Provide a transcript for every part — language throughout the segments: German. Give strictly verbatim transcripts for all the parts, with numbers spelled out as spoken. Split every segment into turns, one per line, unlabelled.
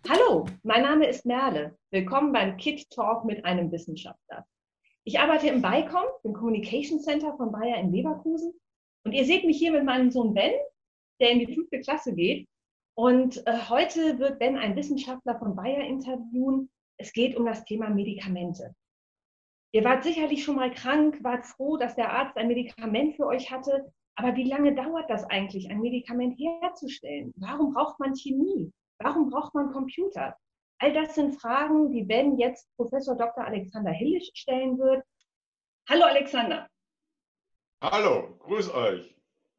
Hallo, mein Name ist Merle. Willkommen beim Kid Talk mit einem Wissenschaftler. Ich arbeite im BayCom, dem Communication Center von Bayer in Leverkusen. Und ihr seht mich hier mit meinem Sohn Ben, der in die fünfte Klasse geht. Und äh, heute wird Ben einen Wissenschaftler von Bayer interviewen. Es geht um das Thema Medikamente. Ihr wart sicherlich schon mal krank, wart froh, dass der Arzt ein Medikament für euch hatte. Aber wie lange dauert das eigentlich, ein Medikament herzustellen? Warum braucht man Chemie? Warum braucht man Computer? All das sind Fragen, die Ben jetzt Professor Doktor Alexander Hillisch stellen wird. Hallo Alexander.
Hallo, grüß euch.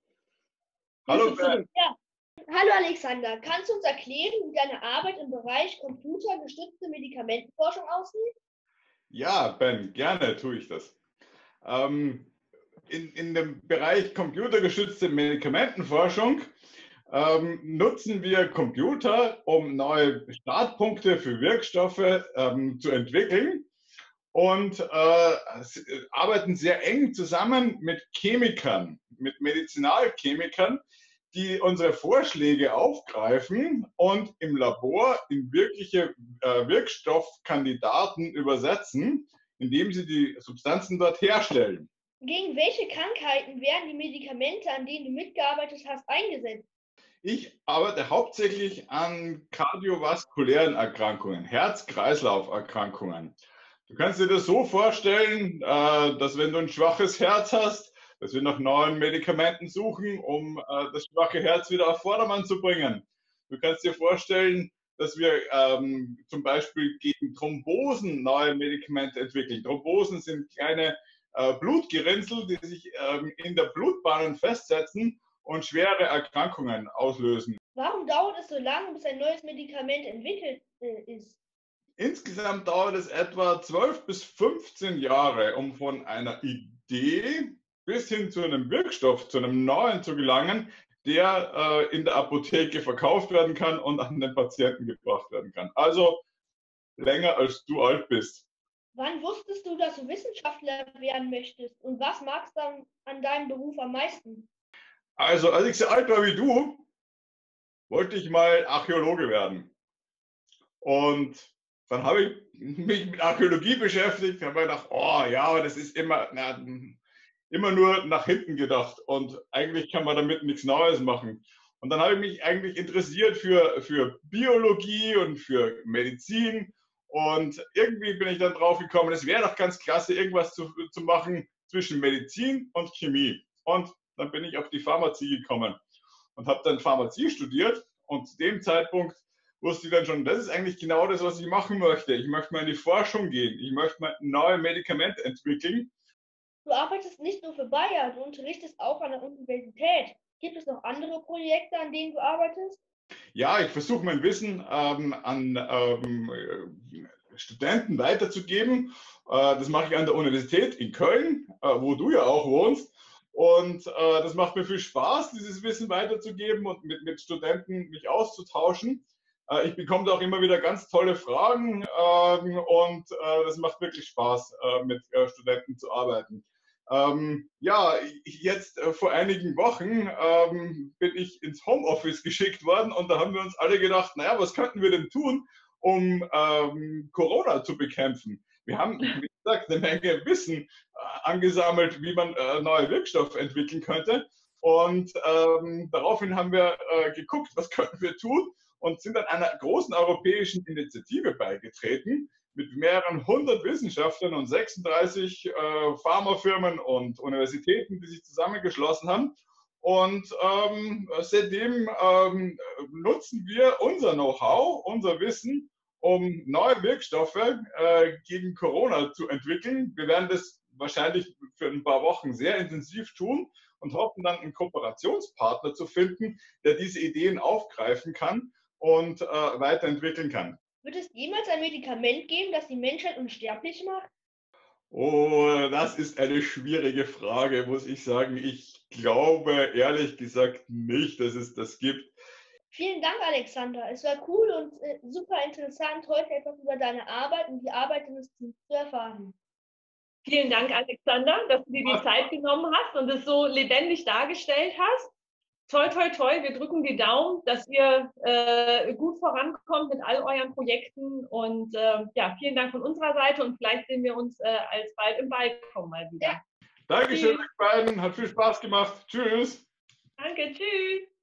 Hallo Ben.
Ja. Hallo Alexander, kannst du uns erklären, wie deine Arbeit im Bereich computergestützte Medikamentenforschung aussieht?
Ja, Ben, gerne tue ich das. Ähm, in, in dem Bereich computergestützte Medikamentenforschung ähm, nutzen wir Computer, um neue Startpunkte für Wirkstoffe ähm, zu entwickeln und äh, arbeiten sehr eng zusammen mit Chemikern, mit Medizinalchemikern, die unsere Vorschläge aufgreifen und im Labor in wirkliche äh, Wirkstoffkandidaten übersetzen, indem sie die Substanzen dort herstellen.
Gegen welche Krankheiten werden die Medikamente, an denen du mitgearbeitet hast, eingesetzt?
Ich arbeite hauptsächlich an kardiovaskulären Erkrankungen, Herz-Kreislauf-Erkrankungen. Du kannst dir das so vorstellen, äh, dass wenn du ein schwaches Herz hast, dass wir nach neuen Medikamenten suchen, um äh, das schwache Herz wieder auf Vordermann zu bringen. Du kannst dir vorstellen, dass wir ähm, zum Beispiel gegen Thrombosen neue Medikamente entwickeln. Thrombosen sind kleine äh, Blutgerinnsel, die sich ähm, in der Blutbahn festsetzen und schwere Erkrankungen auslösen.
Warum dauert es so lange, bis ein neues Medikament entwickelt äh, ist?
Insgesamt dauert es etwa zwölf bis fünfzehn Jahre, um von einer Idee bis hin zu einem Wirkstoff, zu einem neuen zu gelangen, der äh, in der Apotheke verkauft werden kann und an den Patienten gebracht werden kann. Also länger als du alt bist.
Wann wusstest du, dass du Wissenschaftler werden möchtest? Und was magst du an, an deinem Beruf am meisten?
Also als ich so alt war wie du, wollte ich mal Archäologe werden. Und dann habe ich mich mit Archäologie beschäftigt, habe mir gedacht, oh ja, aber das ist immer, na, immer nur nach hinten gedacht und eigentlich kann man damit nichts Neues machen. Und dann habe ich mich eigentlich interessiert für, für Biologie und für Medizin und irgendwie bin ich dann drauf gekommen, es wäre doch ganz klasse, irgendwas zu, zu machen zwischen Medizin und Chemie. Und dann bin ich auf die Pharmazie gekommen und habe dann Pharmazie studiert und zu dem Zeitpunkt wusste ich dann schon, das ist eigentlich genau das, was ich machen möchte. Ich möchte mal in die Forschung gehen, ich möchte mal neue Medikamente entwickeln.
Du arbeitest nicht nur für Bayer, du unterrichtest auch an der Universität. Gibt es noch andere Projekte, an denen du arbeitest?
Ja, ich versuche mein Wissen ähm, an ähm, Studenten weiterzugeben. Äh, das mache ich an der Universität in Köln, äh, wo du ja auch wohnst. Und äh, das macht mir viel Spaß, dieses Wissen weiterzugeben und mit, mit Studenten mich auszutauschen. Äh, ich bekomme da auch immer wieder ganz tolle Fragen ähm, und äh, das macht wirklich Spaß, äh, mit äh, Studenten zu arbeiten. Ähm, ja, jetzt äh, vor einigen Wochen ähm, bin ich ins Homeoffice geschickt worden und da haben wir uns alle gedacht, naja, was könnten wir denn tun, um ähm, Corona zu bekämpfen? Wir haben, wie gesagt, eine Menge Wissen äh, angesammelt, wie man äh, neue Wirkstoffe entwickeln könnte. Und ähm, daraufhin haben wir äh, geguckt, was könnten wir tun und sind dann einer großen europäischen Initiative beigetreten mit mehreren hundert Wissenschaftlern und sechsunddreißig äh, Pharmafirmen und Universitäten, die sich zusammengeschlossen haben. Und ähm, seitdem ähm, nutzen wir unser Know-how, unser Wissen, um neue Wirkstoffe äh, gegen Corona zu entwickeln. Wir werden das wahrscheinlich für ein paar Wochen sehr intensiv tun und hoffen dann einen Kooperationspartner zu finden, der diese Ideen aufgreifen kann und äh, weiterentwickeln kann.
Wird es jemals ein Medikament geben, das die Menschheit unsterblich macht?
Oh, das ist eine schwierige Frage, muss ich sagen. Ich glaube ehrlich gesagt nicht, dass es das gibt.
Vielen Dank, Alexander. Es war cool und äh, super interessant, heute etwas über deine Arbeit und die Arbeit deines Teams zu erfahren.
Vielen Dank, Alexander, dass du dir die Zeit genommen hast und es so lebendig dargestellt hast. toi, toi, toi, wir drücken die Daumen, dass ihr äh, gut vorankommt mit all euren Projekten. Und äh, ja, vielen Dank von unserer Seite und vielleicht sehen wir uns äh, alsbald im Balkon mal wieder.
Ja.
Dankeschön euch beiden, hat viel Spaß gemacht. Tschüss.
Danke, tschüss.